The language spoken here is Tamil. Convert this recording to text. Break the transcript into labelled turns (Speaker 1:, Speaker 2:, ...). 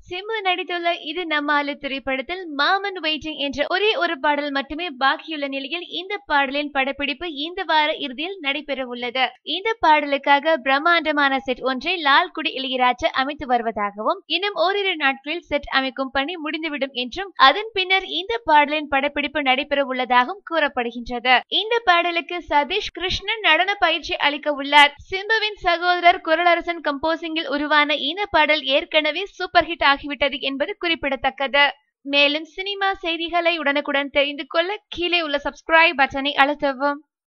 Speaker 1: சிம்பு நடித்துள்ள இது நம்ம ஆளு திரைப்படத்தில் மாமன் வெயிட்டிங் என்ற ஒரே ஒரு பாடல் மட்டுமே பாக்கியுள்ள நிலையில் இந்த பாடலின் படப்பிடிப்பு இந்த வார இறுதியில் நடைபெற உள்ளது. இந்த பாடலுக்காக பிரம்மாண்டமான செட் ஒன்றை லால்குடி இளையராஜா அமைத்து வருவதாகவும் இன்னும் ஓரிரு நாட்களில் செட் அமைக்கும் பணி முடிந்துவிடும் என்றும் அதன் பின்னர் இந்த பாடலின் படப்பிடிப்பு நடைபெற உள்ளதாகவும் கூறப்படுகின்றது. இந்த பாடலுக்கு சதீஷ் கிருஷ்ணன் நடன பயிற்சி அளிக்க உள்ளார். சிம்புவின் சகோதரர் குரலரசன் கம்போசிங்கில் உருவான இந்த பாடல் ஏற்கனவே சூப்பர் ஹிட் ஆகிவிட்டது என்பது குறிப்பிடத்தக்கது. மேலும் சினிமா செய்திகளை உடனுக்குடன் தெரிந்து கொள்ள கீழே உள்ள சப்ஸ்கிரைப் பட்டனை அழுத்தவும்.